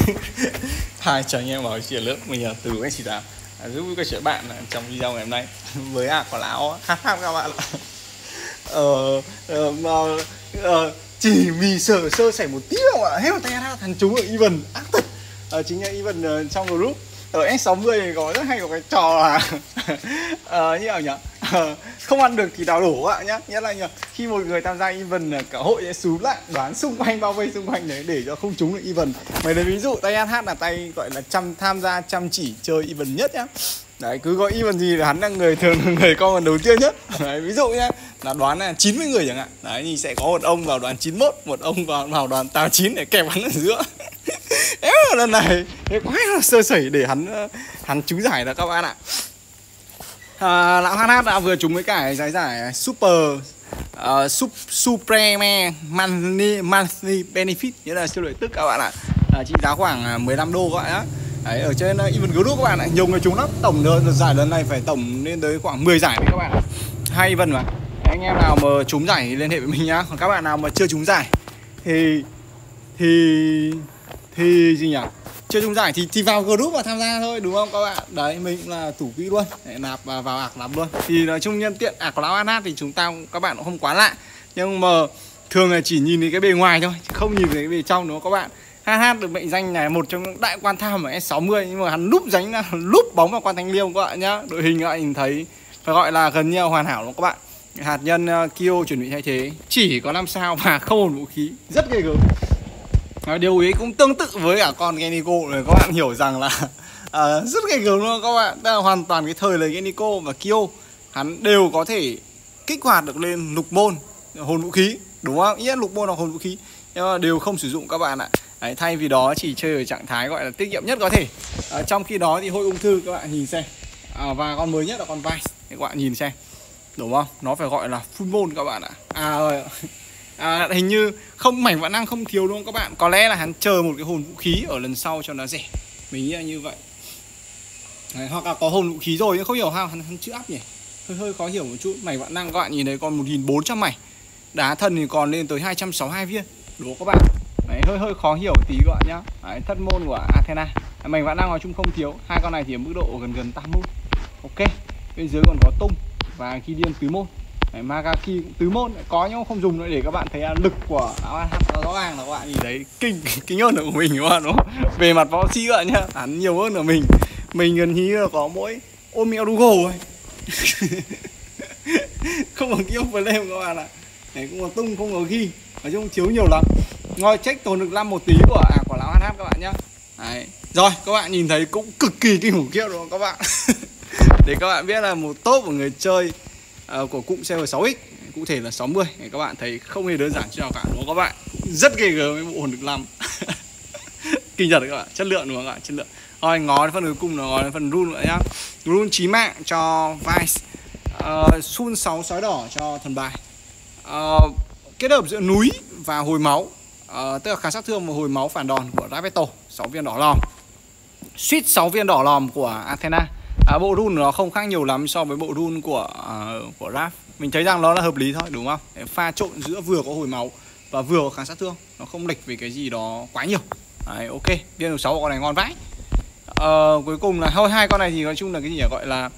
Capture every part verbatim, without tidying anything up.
Hai chào anh em bảo chuyện lớp mình là Từ anh chị Tám à, giúp các chị bạn trong video ngày hôm nay với à quả lão hát hát các bạn ạ. ờ, ờ, mà, ờ, chỉ vì sợ sơ sẩy một tí không ạ, hết một tay hát thằng chúng ở even ác thật. ờ, chính là even uh, trong group ở S sáu mươi có rất hay có cái trò là ờ, như nào nhỉ, ờ, không ăn được thì đào đổ ạ nhá. Nghĩa là nhỉ, khi một người tham gia even cả hội sẽ xúm lại đoán xung quanh, bao vây xung quanh đấy để cho không trúng được even. Mày lấy ví dụ tay hát hát là tay gọi là chăm tham gia chăm chỉ chơi even nhất nhá. Đấy, cứ có even gì là hắn là người thường là người comment đầu tiên nhất. Đấy, ví dụ nhá, là đoán là chín mươi người chẳng hạn. Đấy, thì sẽ có một ông vào đoán chín mốt, một ông vào vào đoán tám mươi chín để kẹp hắn ở giữa. Éo lần này cái quái là sơ sẩy để hắn hắn trúng giải đó các bạn ạ. À, lão hát hát đã vừa trúng với cả giải giải super uh, sup, supreme monthly, monthly benefit, nghĩa là siêu lợi tức các bạn ạ. À, trị giá khoảng mười lăm đô các bạn ạ. Đấy, ở trên uh, even group các bạn ạ, nhiều người trúng lắm. Tổng đợt giải lần này phải tổng lên tới khoảng mười giải đấy các bạn ạ. Hai even mà. Đấy, anh em nào mà trúng giải thì liên hệ với mình nhá. Còn các bạn nào mà chưa trúng giải thì thì thì gì nhỉ? Chưa trúng giải thì thì vào group và tham gia thôi, đúng không các bạn? Đấy, mình cũng là thủ quỹ luôn, để nạp vào ạc nạp luôn. Thì nói chung nhân tiện ạc của lão hát hát thì chúng ta các bạn cũng không quá lạ, nhưng mà thường là chỉ nhìn thấy cái bề ngoài thôi, chứ không nhìn thấy cái bề trong, đúng không các bạn? hát hát được mệnh danh là một trong những đại quan tham ở S sáu mươi, nhưng mà hắn núp đánh là núp bóng vào quan Thanh Liêm các bạn nhá. Đội hình các bạn nhìn thấy phải gọi là gần như hoàn hảo luôn các bạn. Hạt nhân uh, Kyo chuẩn bị thay thế, chỉ có năm sao và không một vũ khí, rất ghê gớm. Điều ấy cũng tương tự với cả con Genico này, các bạn hiểu rằng là uh, rất ghê gớm luôn các bạn. Đây là hoàn toàn cái thời lấy Genico và Kyo, hắn đều có thể kích hoạt được lên lục môn hồn vũ khí, đúng không? Ý lục môn là hồn vũ khí, nhưng mà đều không sử dụng các bạn ạ. Đấy, thay vì đó chỉ chơi ở trạng thái gọi là tiết kiệm nhất có thể. uh, Trong khi đó thì hội ung thư các bạn nhìn xem, uh, và con mới nhất là con Vice, các bạn nhìn xem, đúng không? Nó phải gọi là full môn các bạn ạ. À ơi, à, hình như không, mảnh vạn năng không thiếu đúng không các bạn? Có lẽ là hắn chờ một cái hồn vũ khí ở lần sau cho nó rẻ, mình nghĩ là như vậy. Đấy, hoặc là có hồn vũ khí rồi nhưng không hiểu sao hắn, hắn chưa up nhỉ, hơi hơi khó hiểu một chút. Mảnh vạn năng các bạn nhìn thấy còn một nghìn bốn trăm mảnh, đá thần thì còn lên tới hai trăm sáu mươi hai viên, đúng không các bạn? Đấy, hơi hơi khó hiểu tí các bạn nhá. Đấy, thất môn của Athena. Mảnh vạn năng nói chung không thiếu, hai con này thì ở mức độ gần gần tam môn. Ok, bên dưới còn có tung và khi điên tứ môn. Đấy, Magaki cũng tứ môn có nhưng không dùng nữa, để các bạn thấy lực của áo hát nó rõ ràng là các bạn nhìn thấy kinh kinh hơn của mình, đúng không? Đúng không? Về mặt võ sĩ các bạn nhá, hắn nhiều hơn ở mình. Mình gần như là có mỗi Omeo Dugo thôi. Không có kêu flame các bạn ạ. Đấy, cũng có tung, không có ghi, nói chung thiếu nhiều lắm. Ngồi check tồn lực năm một tí của à, của lão hát hát các bạn nhá. Đấy. Rồi các bạn nhìn thấy cũng cực kỳ kinh khủng khiếp đúng không các bạn? Để các bạn biết là một top của người chơi uh, của cụm Server sáu x, cụ thể là sáu mươi, để các bạn thấy không hề đơn giản chút nào cả, đúng không các bạn? Rất ghê gớm với bộ hồn lực năm. Kinh thật đấy các bạn, chất lượng đúng không các bạn? Chất lượng. Rồi ngó đến phần cuối cùng là ngó đến phần rune nữa nhá. Rune chí mạng cho Vice, uh, Sun sáu sói đỏ cho thần bài, uh, kết hợp giữa núi và hồi máu, uh, tức là kháng sát thương và hồi máu phản đòn của Raveto, sáu viên đỏ lòm, suýt sáu viên đỏ lòm của Athena. À, bộ rune nó không khác nhiều lắm so với bộ rune của uh, của Raph. Mình thấy rằng nó là hợp lý thôi, đúng không? Để pha trộn giữa vừa có hồi máu và vừa có kháng sát thương, nó không lệch về cái gì đó quá nhiều. Đấy, ok, điên được sáu con này ngon vãi. Uh, cuối cùng là thôi hai con này thì nói chung là cái gì nhỉ? Gọi là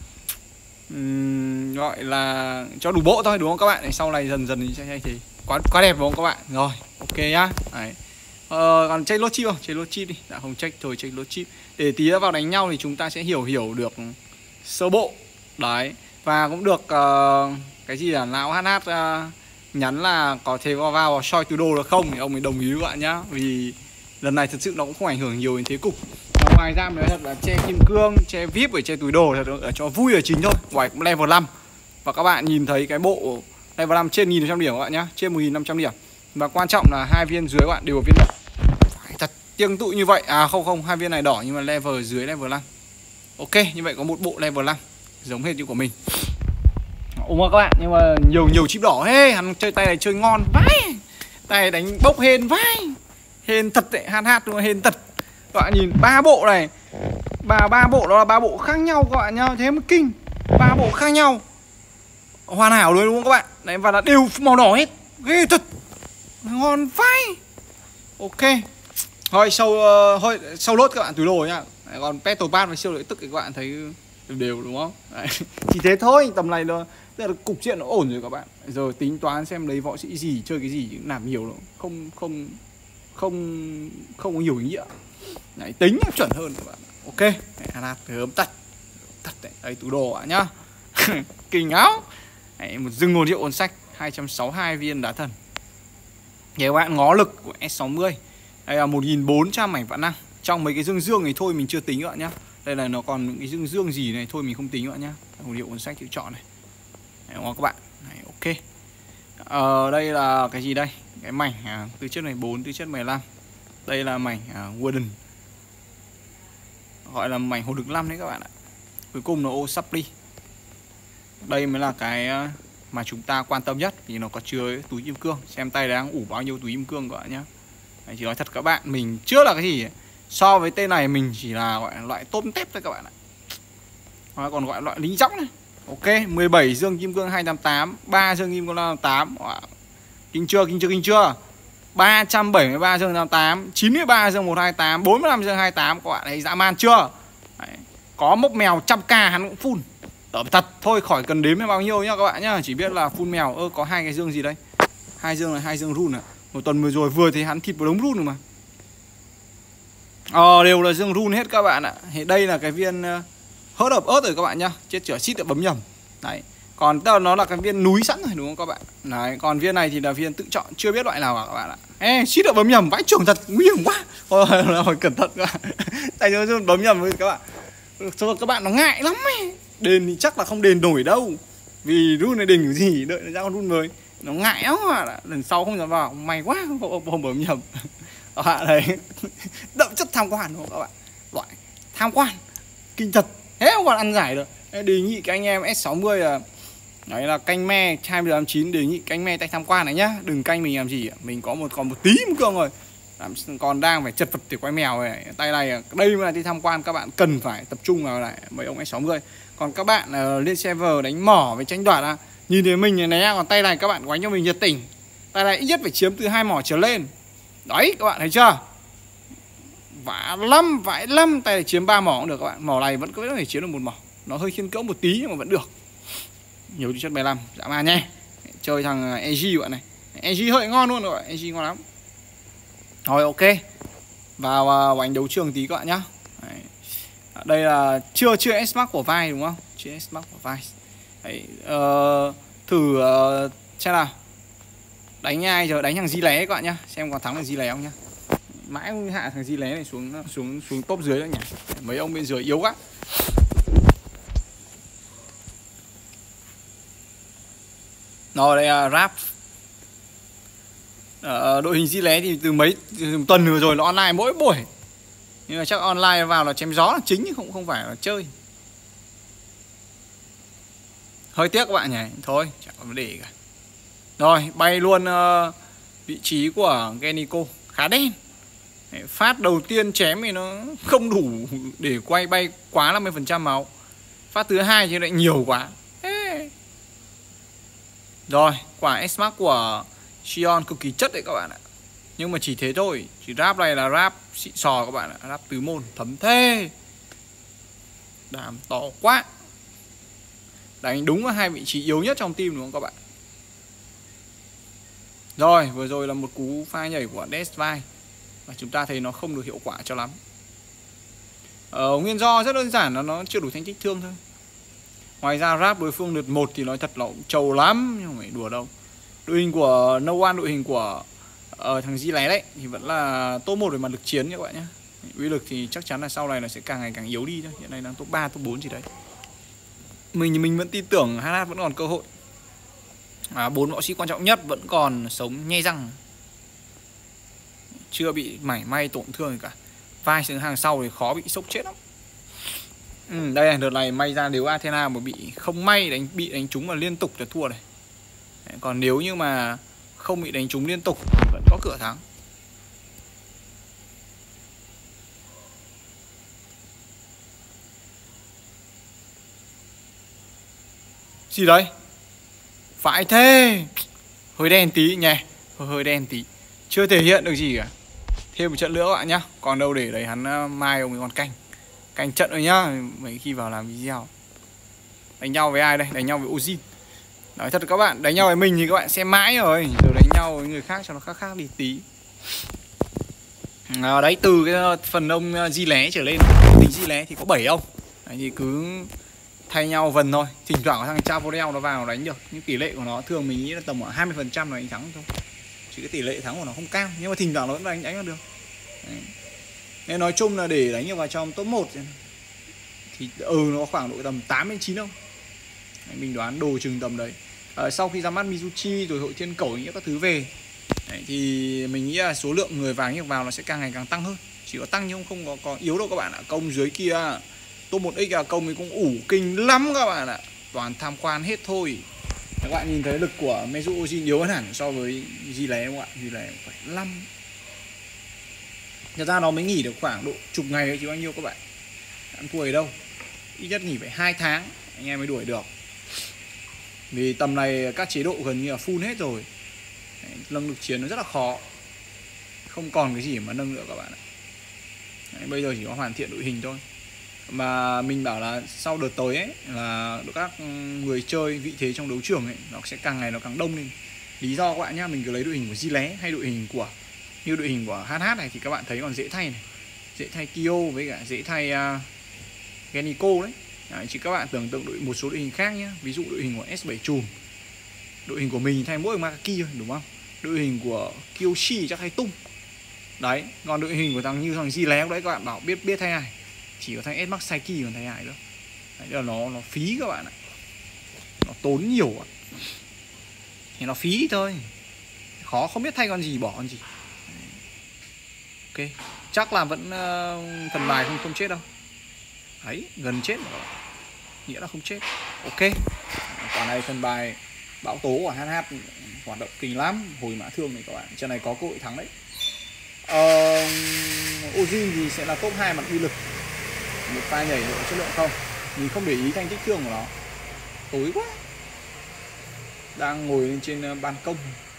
um, gọi là cho đủ bộ thôi, đúng không các bạn? Để sau này dần dần thì sẽ thì quá quá đẹp đúng không các bạn? Rồi, ok nhá. Đấy. Uh, còn check lốt chip không? Check lốt chip đi. Đã không check thôi, check lốt chip. Để tí vào đánh nhau thì chúng ta sẽ hiểu hiểu được sơ bộ. Đấy. Và cũng được uh, cái gì là lão hát hát uh, nhắn là có thể vào vào soi từ đồ được không, thì ông ấy đồng ý các bạn nhá. Vì lần này thật sự nó cũng không ảnh hưởng nhiều đến thế cục. Và ngoài ra mới thật là che kim cương, che vê i pê, che túi đồ thật là cho vui là chính thôi. Ngoài cũng level năm. Và các bạn nhìn thấy cái bộ level năm trên một nghìn năm trăm điểm các bạn nhá, trên một nghìn năm trăm điểm. Và quan trọng là hai viên dưới các bạn đều có viên đỏ. Phải thật tương tự như vậy. À không không, hai viên này đỏ nhưng mà level dưới level năm. Ok, như vậy có một bộ level năm giống hệt như của mình. Ủa mà các bạn, nhưng mà nhiều nhiều chip đỏ. Hey, hắn chơi tay này chơi ngon vãi. Tay đánh bốc hên vãi. Hên thật đấy, hát hát luôn, hên thật. Các bạn nhìn ba bộ này. Ba ba bộ đó là ba bộ khác nhau các bạn nhá, thế mới kinh. Ba bộ khác nhau. Hoàn hảo luôn đúng không các bạn? Đấy, và là đều màu đỏ hết. Ghê thật. Ngon vãi. Ok. Thôi sâu uh, thôi sâu lốt các bạn túi đồ nhá. Đấy, còn Petropat với siêu lợi tức thì các bạn thấy đều đều đúng không? Đấy. Chỉ thế thôi, tầm này nó tức là cục diện nó ổn rồi các bạn. Giờ tính toán xem lấy võ sĩ gì, chơi cái gì làm nhiều nó không không không không có nhiều ý nghĩa. Đấy, tính chuẩn hơn các bạn. Ok, Alat ấm tật. Tật đấy, đây túi đồ ạ nhá. Kinh áo. Đấy, một rừng một triệu ôn sách, hai trăm sáu mươi hai viên đá thần. Để các bạn ngó lực của S sáu mươi. Đây là một nghìn bốn trăm mảnh vạn năng. Trong mấy cái dương dương này thôi mình chưa tính các bạn nhá. Đây là nó còn những cái dương dương gì này thôi mình không tính các bạn nhá. Một triệu cuốn sách chịu chọn này. Đấy, các bạn. Đấy, ok. Ờ, đây là cái gì đây? Cái mảnh à, tư chất này bốn, tư chất mười lăm. Đây là mảnh à, Wooden. Gọi là mảnh hồn lực năm đấy các bạn ạ. Cuối cùng là ô supply. Đây mới là cái mà chúng ta quan tâm nhất, vì nó có chứa túi kim cương. Xem tay đang ủ bao nhiêu túi kim cương các bạn nhá. Đấy, chỉ nói thật các bạn, mình chưa là cái gì so với tên này mình chỉ là gọi là loại tôm tép thôi các bạn ạ. Nó còn gọi là loại lính dõng này. Ok, mười bảy dương kim cương hai trăm tám mươi tám, ba dương kim cương năm trăm tám mươi tám. Kinh chưa, kinh chưa, kinh chưa. ba trăm bảy mươi ba dương năm trăm tám mươi tám, chín mươi ba dương một trăm hai mươi tám, bốn mươi lăm dương hai mươi tám các bạn thấy dã man chưa? Đấy. Có mốc mèo trăm k hắn cũng full. Tởm thật thôi, khỏi cần đếm bao nhiêu nhá các bạn nhá, chỉ biết là full mèo. Ơ có hai cái dương gì đây? Hai dương là hai dương run à? Một tuần vừa rồi vừa thấy hắn thịt một đống run rồi mà. Ờ đều là dương run hết các bạn ạ. Thì đây là cái viên uh, hớt ập ớt rồi các bạn nhá. Chết chửa xít đã bấm nhầm. Đấy. Còn tức là nó là cái viên núi sẵn rồi đúng không các bạn? Đấy, còn viên này thì là viên tự chọn, chưa biết loại nào cả các bạn ạ. Ê, xít đã bấm nhầm, vãi trưởng thật, nguy hiểm quá. Thôi, thôi cẩn thận các bạn. Tay nó bấm nhầm với các bạn. Cho các bạn nó ngại lắm ấy. Đền thì chắc là không đền nổi đâu. Vì run này đền kiểu gì, đợi ra con run mới. Nó ngại lắm các bạn ạ. Lần sau không dám vào, may quá không, không bấm nhầm. Các bạn đấy. Đậm chất tham quan đúng không các bạn? Loại tham quan kinh thật. Thế không còn ăn giải được. Đề nghị các anh em S sáu mươi là đấy là canh me hai mươi chín, đề nghị canh me tay tham quan này nhá. Đừng canh mình làm gì. Mình có một còn một tí kim cương rồi. Còn đang phải chật vật để quay mèo này. Tay này đây mới là đi tham quan, các bạn cần phải tập trung vào lại mấy ông S sáu mươi. Còn các bạn uh, lên server đánh mỏ với tranh đoạt à, nhìn thấy mình này, còn tay này các bạn quánh cho mình nhiệt tình. Tay này ít nhất phải chiếm từ hai mỏ trở lên. Đấy các bạn thấy chưa? Vãi lắm, vãi lắm. Tay này chiếm ba mỏ cũng được các bạn. Mỏ này vẫn có thể chiếm được một mỏ. Nó hơi khiên cưỡng một tí nhưng mà vẫn được. Nhiều chất bảy mươi lăm, dã man nhé. Chơi thằng e giê bạn này. e giê hơi ngon luôn rồi, e giê ngon lắm. Rồi ok. Vào uh, bánh đấu trường tí các bạn nhá. Đấy. Đây là chưa chưa S-Max của vai đúng không? Chưa S-Max của vai. Đấy, uh, thử uh, xem nào. Đánh ai giờ đánh thằng Di Lé các bạn nhá. Xem còn thắng được Di Lé không nhá. Mãi không hạ thằng Di Lé này xuống xuống xuống top dưới nữa nhỉ. Mấy ông bên dưới yếu quá. Rồi đây là Rap. Ờ, đội hình Di Lé thì từ mấy từ tuần vừa rồi nó online mỗi buổi. Nhưng mà chắc online vào là chém gió là chính chứ không không phải là chơi. Hơi tiếc các bạn nhỉ. Thôi chẳng có vấn đề cả. Rồi bay luôn uh, vị trí của Genico. Khá đen. Phát đầu tiên chém thì nó không đủ để quay bay quá năm mươi phần trăm máu. Phát thứ hai thì lại nhiều quá. Ê. Rồi quả S-Max của Sion cực kỳ chất đấy các bạn ạ. Nhưng mà chỉ thế thôi. Chỉ rap này là rap xịn sò các bạn ạ. Rap tứ môn thấm thê. Đàm to quá. Đánh đúng vào hai vị trí yếu nhất trong team đúng không các bạn? Rồi vừa rồi là một cú pha nhảy của Desvai. Và chúng ta thấy nó không được hiệu quả cho lắm. Ờ, nguyên do rất đơn giản là nó chưa đủ thanh tích thương thôi. Ngoài ra rap đối phương lượt một thì nói thật là cũng trâu lắm. Nhưng không phải đùa đâu. Đội hình của No One, đội hình của uh, thằng Di Lé đấy thì vẫn là top một về mặt lực chiến các bạn nhé. Uy lực thì chắc chắn là sau này là sẽ càng ngày càng yếu đi thôi. Hiện nay đang top ba, top bốn gì đấy. Mình mình vẫn tin tưởng hát hát vẫn còn cơ hội. À, bốn võ sĩ quan trọng nhất vẫn còn sống nhe răng. Chưa bị mảy may tổn thương gì cả. Vai xuống hàng sau thì khó bị sốc chết lắm. Ừ, đây này, đợt này may ra nếu Athena mà bị không may đánh bị đánh trúng mà liên tục là thua này. Đấy, còn nếu như mà không bị đánh trúng liên tục thì vẫn có cửa thắng. Gì đấy? Phải thế. Hơi đen tí nhỉ. Hơi, hơi đen tí. Chưa thể hiện được gì cả. thêm một trận nữa các bạn nhá. Còn đâu để đấy hắn mai ông ấy còn canh canh trận rồi nhá, mấy khi vào làm video. Đánh nhau với ai đây? Đánh nhau với Ozin. Nói thật các bạn, đánh nhau với mình thì các bạn xem mãi rồi, rồi đánh nhau với người khác cho nó khác khác đi tí. À, đấy, từ cái phần ông Di Lé trở lên, tính Di Lé thì có bảy ông. Đấy, thì cứ thay nhau vần thôi. Thỉnh thoảng có thằng Chavorel nó vào đánh được, nhưng tỷ lệ của nó thường mình nghĩ là tầm khoảng hai mươi phần trăm là đánh thắng thôi. Chỉ cái tỷ lệ thắng của nó không cao, nhưng mà thỉnh thoảng nó vẫn đánh đánh được. Đấy. Nên nói chung là để đánh vào trong top một thì ừ nó khoảng độ tầm tám đến chín ông. Đấy, mình đoán đồ chừng tầm đấy. À, sau khi ra mắt Mizuchi rồi Hội Thiên Cẩu những các thứ về, đấy, thì mình nghĩ là số lượng người vàng vào nó sẽ càng ngày càng tăng hơn. Chỉ có tăng nhưng không có, có yếu đâu các bạn ạ. Công dưới kia top một x là công ấy cũng ủ kinh lắm các bạn ạ. Toàn tham quan hết thôi. Các bạn nhìn thấy lực của Mesut Ozil yếu hơn hẳn so với Di Lé không ạ? Di Lé phải năm. Thật ra nó mới nghỉ được khoảng độ chục ngày đấy chứ bao nhiêu các bạn. Ăn thua ở đâu. Ít nhất nghỉ phải hai tháng anh em mới đuổi được. Vì tầm này các chế độ gần như là full hết rồi. Đấy, nâng lực chiến nó rất là khó. Không còn cái gì mà nâng nữa các bạn ạ. Đấy, bây giờ chỉ có hoàn thiện đội hình thôi. Mà mình bảo là sau đợt tới ấy là các người chơi vị thế trong đấu trường ấy nó sẽ càng ngày nó càng đông lên. Lý do các bạn nhá, mình cứ lấy đội hình của Di Lé hay đội hình của như đội hình của hát hát này thì các bạn thấy còn dễ thay này. Dễ thay Kyo với cả dễ thay uh, Genico đấy. Đấy. Chỉ các bạn tưởng tượng đội một số đội hình khác nhá. Ví dụ đội hình của S bảy chùm. Đội hình của mình thay mỗi Makaki thôi đúng không? Đội hình của Kyoshi chắc thay Tung. Đấy, còn đội hình của thằng như thằng Di Lé đấy các bạn bảo biết biết thay ai. Chỉ có thay S-Max Saiki còn thay ai nữa. Đấy là nó nó phí các bạn ạ. Nó tốn nhiều ạ. Thì nó phí thôi. Khó không biết thay con gì bỏ con gì. Ok, chắc là vẫn uh, thần bài không không chết đâu. Đấy, gần chết rồi. Nghĩa là không chết. Ok. Còn này thần bài bão tố của hát hát hoạt động kinh lắm. Hồi mã thương này các bạn. Trận này có cơ hội thắng đấy. uh, Ozin thì sẽ là top hai mặt uy lực. Một pha nhảy độ chất lượng không. Mình không để ý thanh tích thương của nó. Tối quá. Đang ngồi lên trên ban công.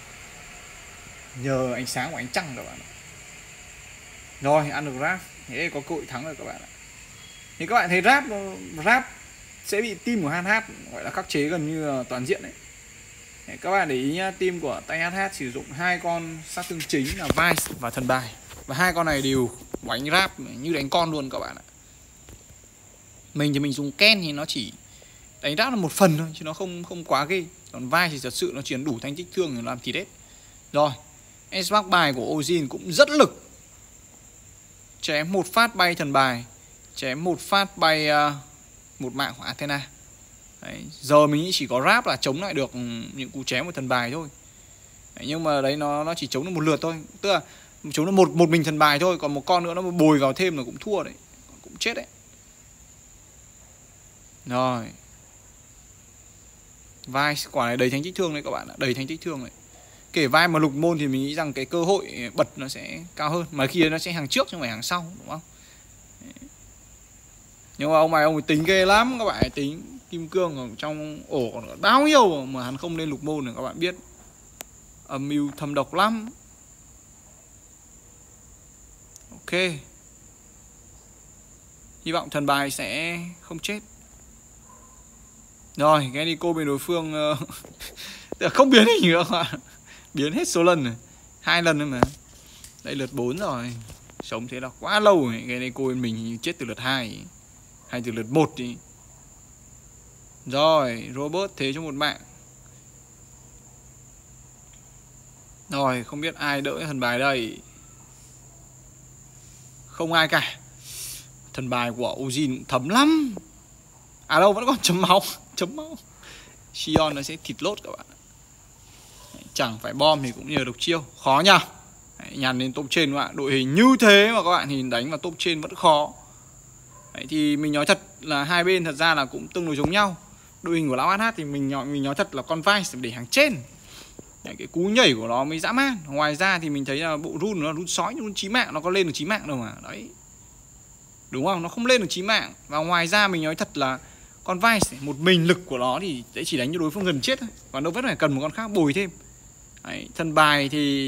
Nhờ ánh sáng của ánh trăng các bạn ạ. Rồi, ăn được Rap. Thế có cơ hội thắng rồi các bạn ạ. Thì các bạn thấy Rap Rap sẽ bị team của hát hát gọi là khắc chế gần như là toàn diện đấy. Để các bạn để ý nhá, team của tay hát hát sử dụng hai con sát thương chính là Vice và thần bài. Và hai con này đều đánh Rap như đánh con luôn các bạn ạ. Mình thì mình dùng Ken thì nó chỉ đánh Rap là một phần thôi chứ nó không không quá ghê. Còn Vice thì thật sự nó chiến đủ thanh tích thương để làm thịt hết. Rồi, S-Max bài của Ozin cũng rất lực. Chém một phát bay thần bài, chém một phát bay uh, một mạng của Athena. Đấy, giờ mình nghĩ chỉ có Rap là chống lại được những cú chém của thần bài thôi. Đấy, nhưng mà đấy nó nó chỉ chống được một lượt thôi, tức là chống được một một mình thần bài thôi, còn một con nữa nó bồi vào thêm là cũng thua đấy, cũng chết đấy. Rồi, vai quả này đầy thánh tích thương đấy các bạn ạ, đầy thánh tích thương đấy. Kể vai mà lục môn thì mình nghĩ rằng cái cơ hội bật nó sẽ cao hơn, mà khi nó sẽ hàng trước chứ không phải hàng sau, đúng không? Đấy. Nhưng mà ông này ông ấy tính ghê lắm các bạn ấy, tính kim cương ở trong ổ còn bao nhiêu mà hắn không lên lục môn nữa các bạn biết. Âm mưu thâm độc lắm. Ok, hy vọng thần bài sẽ không chết. Rồi, Genico bên đối phương uh, không biến hình nữa các bạn. Biến hết số lần rồi, hai lần nữa mà. Đây lượt bốn rồi. Sống thế là quá lâu rồi. Genico bên mình chết từ lượt hai hay từ lượt một đi. Rồi, Robert thế cho một mạng. Rồi, không biết ai đỡ thần bài đây. Không ai cả. Thần bài của Ozin thấm lắm. À đâu, vẫn còn chấm máu. Chấm máu. Sion nó sẽ thịt lốt các bạn. Chẳng phải bom thì cũng nhờ độc chiêu. Khó nhá. Nhằn lên top trên các bạn. Đội hình như thế mà các bạn nhìn đánh vào top trên vẫn khó. Đấy, thì mình nói thật là hai bên thật ra là cũng tương đối giống nhau. Đội hình của lão hát hát thì mình nói, mình nói thật là con Vice để hàng trên. Đấy, cái cú nhảy của nó mới dã man. Ngoài ra thì mình thấy là bộ run nó run sói, run chí mạng, nó có lên được chí mạng đâu mà. Đấy, đúng không? Nó không lên được chí mạng. Và ngoài ra mình nói thật là con Vice một mình lực của nó thì sẽ chỉ đánh cho đối phương gần chết thôi, còn đâu vẫn phải cần một con khác bồi thêm. Đấy, thần bài thì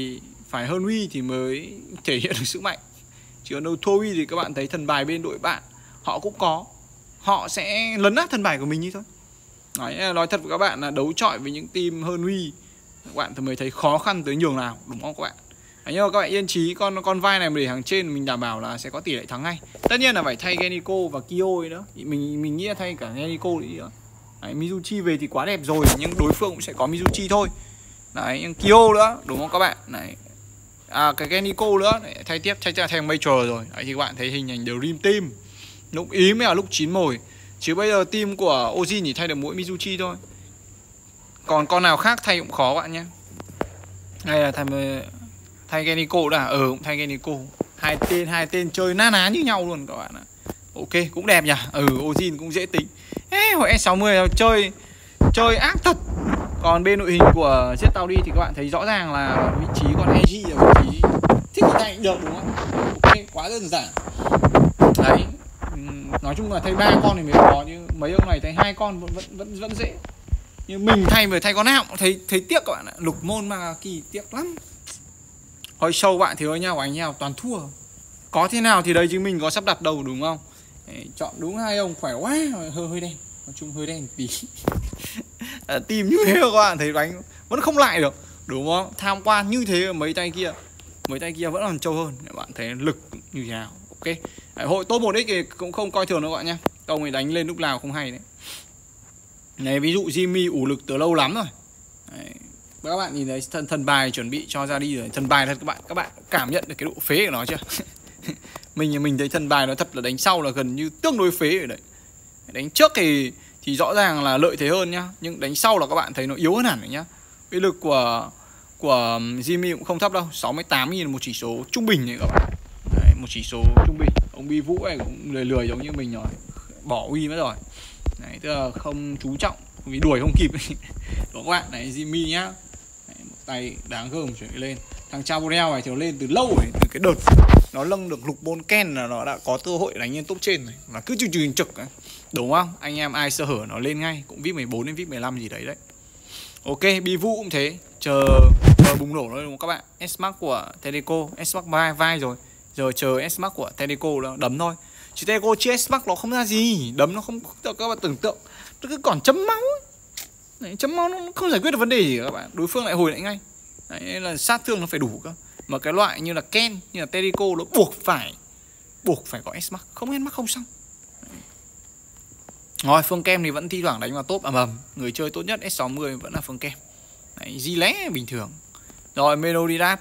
phải hơn Huy thì mới thể hiện được sức mạnh. Chỉ còn đâu thua Huy thì các bạn thấy thần bài bên đội bạn họ cũng có, họ sẽ lấn át thần bài của mình như thôi. Đấy, nói thật với các bạn là đấu chọi với những team hơn Huy các bạn thì mới thấy khó khăn tới nhường nào, đúng không các bạn? Đấy, nhưng mà các bạn yên trí, con con vai này mà để hàng trên mình đảm bảo là sẽ có tỷ lệ thắng ngay. Tất nhiên là phải thay Geniko và Kyo ấy nữa. Mình mình nghĩ là thay cả Geniko đi nữa. Đấy, Mizuchi về thì quá đẹp rồi, nhưng đối phương cũng sẽ có Mizuchi thôi. Đấy, nhưng Kyo nữa, đúng không các bạn? Đấy. À, cái Geniko nữa, đấy, thay tiếp, thay ra thành Major rồi. Đấy, thì các bạn thấy hình ảnh Dream Team. Lúc ý mới là lúc chín mồi. Chứ bây giờ team của Ozin chỉ thay được mỗi Mizuchi thôi. Còn con nào khác thay cũng khó các bạn nhé. Đây là thay thay Geniko đã, ừ cũng thay Geniko. Hai tên hai tên chơi na ná như nhau luôn các bạn ạ. Ok, cũng đẹp nhỉ. Ừ, Ozin cũng dễ tính. Ê, hồi S sáu mươi chơi chơi ác thật. Còn bên đội hình của chiếc tàu đi thì các bạn thấy rõ ràng là vị trí con e giê là vị trí thích thì thay được, đúng không? Ok, quá đơn giản. Đấy, nói chung là thay ba con thì mới khó, nhưng mấy ông này thay hai con vẫn vẫn vẫn vẫn dễ. Nhưng mình thay về thay con nào cũng thấy thấy tiếc các bạn ạ. Lục môn mà kỳ tiếc lắm. Hồi show bạn thì ơi nhau anh nhau toàn thua. Có thế nào thì đấy chứ mình có sắp đặt đâu, đúng không? Đấy, chọn đúng hai ông khỏe quá, hơi hơi đen. Nói chung hơi đen tí. Tìm như thế các bạn thấy đánh vẫn không lại được, đúng không? Tham quan như thế mấy tay kia, mấy tay kia vẫn còn trâu hơn. Các bạn thấy lực như thế nào? Ok. Đấy, hội top một x thì cũng không coi thường đâu các bạn nhá. Ông ấy đánh lên lúc nào không hay đấy. Này, ví dụ Jimmy ủ lực từ lâu lắm rồi. Đấy. Các bạn nhìn thấy thần, thần bài chuẩn bị cho ra đi rồi. Thần bài thật các bạn, các bạn cảm nhận được cái độ phế của nó chưa? mình mình thấy thần bài nó thật là đánh sau là gần như tương đối phế rồi đấy. Đánh trước thì thì rõ ràng là lợi thế hơn nhá, nhưng đánh sau là các bạn thấy nó yếu hơn hẳn rồi nhá. Uy lực của của Jimmy cũng không thấp đâu, sáu mươi tám nghìn một chỉ số trung bình này các bạn. Đấy, một chỉ số trung bình. Ông Bi Vũ này cũng lười lười giống như mình rồi, bỏ uy mất rồi. Đấy, tức là không chú trọng vì đuổi không kịp. Đó các bạn, này Jimmy nhá. Đấy, một tay đáng gờm chuyển lên. Thằng Chaborel này thì nó lên từ lâu rồi, từ cái đợt nó lâng được lục bôn Ken là nó đã có cơ hội đánh lên top trên này, mà cứ chừng chừng trực ấy. Đúng không? Anh em ai sơ hở nó lên ngay, cũng vê i pê mười bốn đến vê i pê mười lăm gì đấy đấy. Ok, Bi Vũ cũng thế, chờ chờ bùng nổ thôi đúng không các bạn? S-Max của Teleco, S-Max vai vai rồi. Giờ chờ S-Max của Teleco nó đấm thôi. Chứ Teleco chia S-Max nó không ra gì, đấm nó không, các bạn tưởng tượng. Nó cứ còn chấm máu ấy. Đấy, chấm máu nó không giải quyết được vấn đề gì các bạn. Đối phương lại hồi lại ngay. Đấy, nên là sát thương nó phải đủ cơ. Mà cái loại như là Ken, như là Teleco nó buộc phải buộc phải có S-Max, không S-Max không xong. Rồi, Phương Kem thì vẫn thi thoảng đánh vào top ầm ầm. Người chơi tốt nhất S sáu mươi vẫn là Phương Kem. Đấy, Di lé bình thường. Rồi, Melodidas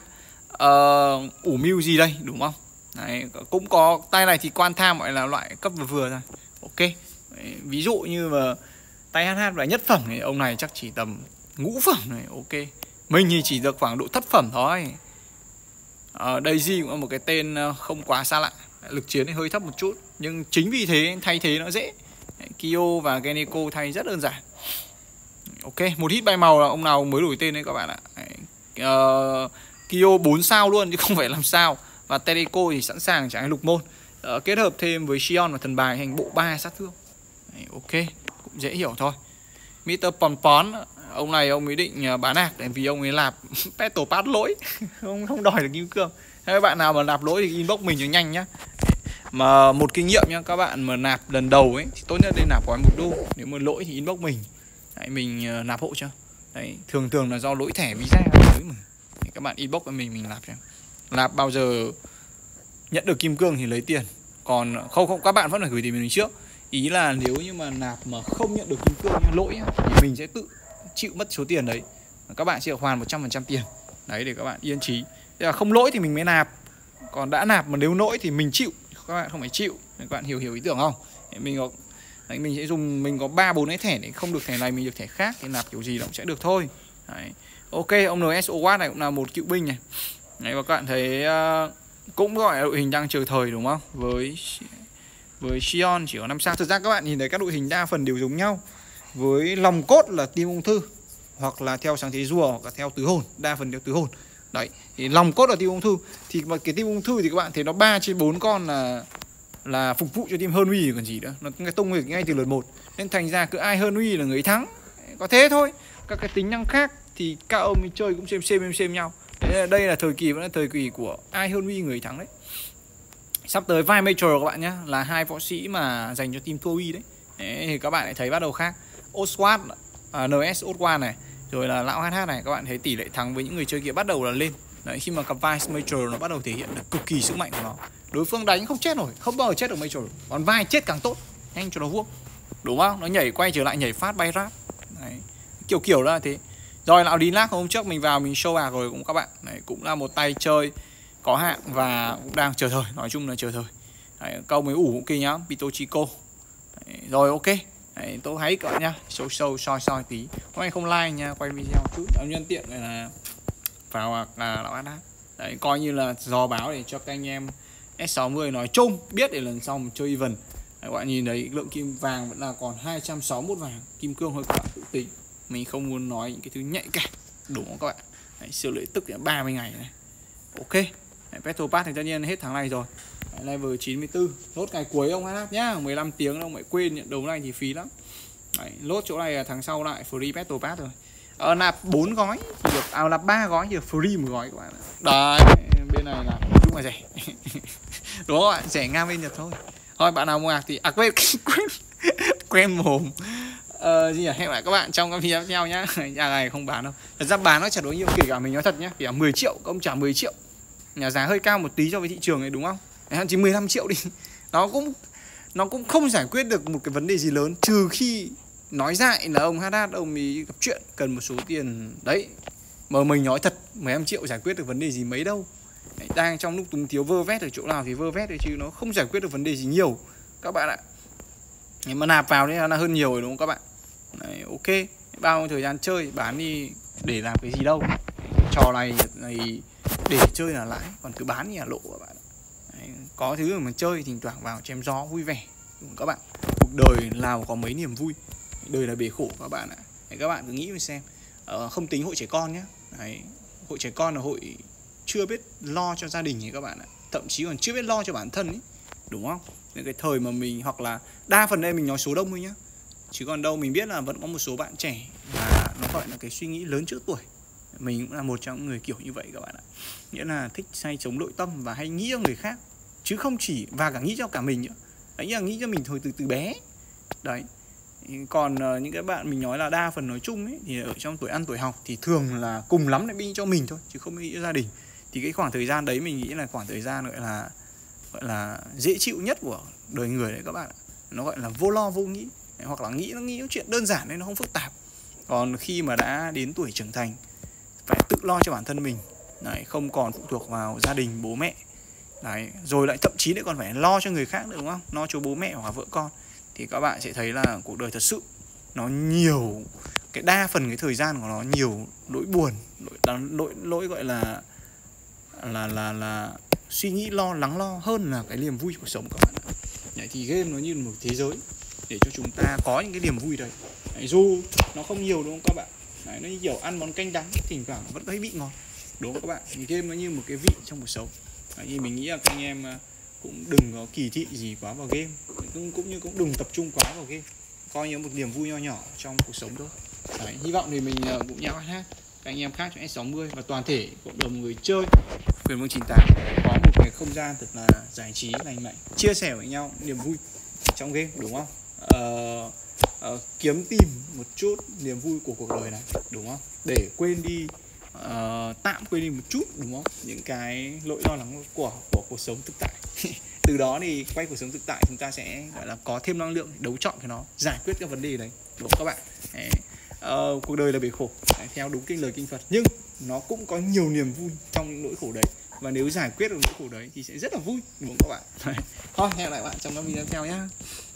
uh, ủ mưu gì đây, đúng không? Đấy, cũng có tay này thì quan tham gọi là loại cấp vừa vừa thôi. Ok. Đấy, ví dụ như mà tay hát hát và nhất phẩm thì ông này chắc chỉ tầm ngũ phẩm này, ok. Mình thì chỉ được khoảng độ thất phẩm thôi. uh, Daisy cũng là một cái tên không quá xa lạ. Lực chiến thì hơi thấp một chút, nhưng chính vì thế thay thế nó dễ. Kyo và Geneko thay rất đơn giản. Ok, một hit bay màu là ông nào mới đổi tên đấy các bạn ạ. uh, Kyo bốn sao luôn chứ không phải làm sao. Và Teleco thì sẵn sàng trả lục môn. uh, Kết hợp thêm với Sion và thần bài thành bộ ba sát thương. Đấy, ok, cũng dễ hiểu thôi. mít tơ Pon Pon, ông này ông ấy định bán ạc vì ông ấy lạp Petal Pass lỗi. Không không đòi được kim cương. Các bạn nào mà lạp lỗi thì inbox mình cho nhanh nhá. Mà một kinh nghiệm nhá, các bạn mà nạp lần đầu ấy thì tốt nhất nên nạp gói một đô. Nếu mà lỗi thì inbox mình. Đấy, mình uh, nạp hộ cho. Đấy, thường thường là do lỗi thẻ visa mới mà. Thì các bạn inbox với mình mình nạp cho. Nạp bao giờ nhận được kim cương thì lấy tiền. Còn không không các bạn vẫn phải gửi tiền mình trước. Ý là nếu như mà nạp mà không nhận được kim cương như lỗi thì mình sẽ tự chịu mất số tiền đấy. Các bạn sẽ được hoàn một trăm phần trăm tiền. Đấy, để các bạn yên trí. Thế là không lỗi thì mình mới nạp. Còn đã nạp mà nếu lỗi thì mình chịu. Các bạn không phải chịu. Các bạn hiểu hiểu ý tưởng không? Mình có đấy, mình sẽ dùng mình có ba bốn cái thẻ để không được thẻ này mình được thẻ khác thì nạp kiểu gì nó cũng sẽ được thôi. Đấy. Ok, ông en ét o Watt này cũng là một cựu binh này. Đấy, và các bạn thấy uh, cũng gọi là đội hình đang chờ thời đúng không? Với với Sion chỉ có năm sao. Thực ra các bạn nhìn thấy các đội hình đa phần đều giống nhau. Với lòng cốt là team ung thư hoặc là theo sáng thế rùa hoặc là theo tứ hồn, đa phần theo tứ hồn. Đấy, thì lòng cốt là team ung thư. Thì mà cái team ung thư thì các bạn thấy nó ba trên bốn con là là phục vụ cho team hơn uy còn gì nữa. Nó cái tung nghịch ngay từ lượt một. Nên thành ra cứ ai hơn uy là người thắng. Có thế thôi. Các cái tính năng khác thì các ông chơi cũng xem xem xem nhau. Thế đây là thời kỳ vẫn là thời kỳ của ai hơn Uy người thắng đấy. Sắp tới vai Major các bạn nhé, là hai võ sĩ mà dành cho team thua Uy đấy. Đấy thì các bạn lại thấy bắt đầu khác. Oswald, uh, en ét Oswald này, rồi là lão hát hát này, các bạn thấy tỷ lệ thắng với những người chơi kia bắt đầu là lên. Đấy, khi mà cặp vai Major nó bắt đầu thể hiện được cực kỳ sức mạnh của nó. Đối phương đánh không chết nổi, không bao giờ chết được Major. Còn vai chết càng tốt, nhanh cho nó vuông. Đúng không? Nó nhảy quay trở lại nhảy phát bay ráp. Đấy. Kiểu kiểu là thế. Rồi lão Dilac hôm trước mình vào mình show bạc rồi cũng các bạn. Đấy, cũng là một tay chơi có hạng và cũng đang chờ thời, nói chung là chờ thời. Đấy, câu mới ủ cũng kỳ nhá, Pitochico. Đấy, rồi ok. Đấy, tôi hãy các bạn nhá, show show soi soi tí. Hôm nay không like nha, quay video chút. Nhân tiện này là vào là lão hát hát. Đấy, coi như là dò báo để cho các anh em S sáu mươi nói chung biết để lần sau mình chơi even. Đấy, các bạn nhìn thấy lượng kim vàng vẫn là còn hai trăm sáu mươi mốt vàng, kim cương hơi các bạn tự tính. Mình không muốn nói những cái thứ nhạy cảm, đúng không các bạn? Đấy, siêu lợi tức là ba mươi ngày này. Ok. Đấy, Petropass thì tất nhiên hết tháng này rồi. Đấy, level chín mươi tư, lốt ngày cuối ông hát hát nhá, mười lăm tiếng ông lại quên nhận đấu này thì phí lắm. Đấy, lốt chỗ này là tháng sau lại free Petropass rồi. Ờ, nạp bốn gói thì được, à nạp ba gói thì được free một gói các bạn ạ. Đấy, bên này là đúng là rẻ. Đúng không ạ? Rẻ ngang bên Nhật thôi. Thôi bạn nào mua hàng thì à quên quên quen mồm. Ờ, gì nhỉ? Hẹn lại các bạn trong các video tiếp theo nhá. Nhà này không bán đâu. Thật ra bán nó chả đối nhiều, kể cả mình nói thật nhá, kể cả mười triệu ông trả mười triệu. Nhà giá hơi cao một tí so với thị trường này đúng không? Hạn chỉ mười lăm triệu đi. Nó cũng nó cũng không giải quyết được một cái vấn đề gì lớn, trừ khi nói dại là ông hát hát ông ấy gặp chuyện cần một số tiền đấy. Mà mình nói thật, mười lăm triệu giải quyết được vấn đề gì mấy đâu. Đấy, đang trong lúc túng thiếu vơ vét ở chỗ nào thì vơ vét đấy, chứ nó không giải quyết được vấn đề gì nhiều các bạn ạ. Nhưng mà nạp vào đấy là hơn nhiều rồi đúng không các bạn? Đấy, ok, bao thời gian chơi bán đi để làm cái gì đâu. Cái trò này, này để chơi là lãi, còn cứ bán thì là lộ các bạn. Đấy, có thứ mà chơi thỉnh thoảng vào chém gió vui vẻ đúng không các bạn? Cuộc đời nào có mấy niềm vui, đời là bể khổ các bạn ạ. Đấy, các bạn cứ nghĩ mà xem. Ờ, không tính hội trẻ con nhé. Đấy, hội trẻ con là hội chưa biết lo cho gia đình ấy các bạn ạ, thậm chí còn chưa biết lo cho bản thân ấy, đúng không? Những cái thời mà mình, hoặc là đa phần đây mình nói số đông thôi nhá, chứ còn đâu mình biết là vẫn có một số bạn trẻ mà nó gọi là cái suy nghĩ lớn trước tuổi. Mình cũng là một trong những người kiểu như vậy các bạn ạ, nghĩa là thích hay chống nội tâm và hay nghĩ cho người khác, chứ không chỉ và cả nghĩ cho cả mình nữa. Đấy là nghĩ cho mình thôi từ từ bé. Đấy. Còn uh, những cái bạn mình nói là đa phần nói chung ấy, thì ở trong tuổi ăn tuổi học thì thường là cùng lắm lại nghĩ cho mình thôi, chứ không nghĩ cho gia đình. Thì cái khoảng thời gian đấy mình nghĩ là khoảng thời gian gọi là gọi là dễ chịu nhất của đời người đấy các bạn ạ. Nó gọi là vô lo vô nghĩ, hoặc là nghĩ nó nghĩ những chuyện đơn giản nên nó không phức tạp. Còn khi mà đã đến tuổi trưởng thành phải tự lo cho bản thân mình. Đấy, không còn phụ thuộc vào gia đình bố mẹ. Đấy, rồi lại thậm chí lại còn phải lo cho người khác nữa đúng không? Lo cho bố mẹ hoặc vợ con. Thì các bạn sẽ thấy là cuộc đời thật sự nó nhiều, cái đa phần cái thời gian của nó nhiều nỗi buồn, nỗi nỗi, nỗi gọi là là là là suy nghĩ lo lắng lo hơn là cái niềm vui cuộc sống các bạn ạ. Đấy, thì game nó như một thế giới để cho chúng ta có những cái niềm vui đấy. Đấy, dù nó không nhiều đúng không các bạn? Đấy, nó như kiểu ăn món canh đắng thỉnh thoảng vẫn có cái vị ngon, đúng không các bạn? Thì game nó như một cái vị trong cuộc sống. Đấy, thì mình nghĩ là các anh em cũng đừng có kỳ thị gì quá vào game, cũng, cũng như cũng đừng tập trung quá vào game, coi như một niềm vui nho nhỏ trong cuộc sống thôi. Đấy, hy vọng thì mình cũng nhau hát các anh em khác trong S sáu mươi và toàn thể cộng đồng người chơi Quyền Vương chín tám có một cái không gian thật là giải trí lành mạnh, chia sẻ với nhau niềm vui trong game, đúng không? Ờ, ờ, kiếm tìm một chút niềm vui của cuộc đời này, đúng không? Để quên đi, uh, tạm quên đi một chút, đúng không? Những cái nỗi lo lắng của của cuộc sống thực tại. Từ đó thì quay cuộc sống thực tại chúng ta sẽ gọi là có thêm năng lượng để đấu chọn với nó, giải quyết các vấn đề đấy, đúng không các bạn? Đấy. Uh, cuộc đời là bể khổ, đấy, theo đúng kinh lời kinh Phật, nhưng nó cũng có nhiều niềm vui trong những nỗi khổ đấy, và nếu giải quyết được nỗi khổ đấy thì sẽ rất là vui, đúng không các bạn? Thôi, hẹn lại bạn trong các video tiếp theo nhé.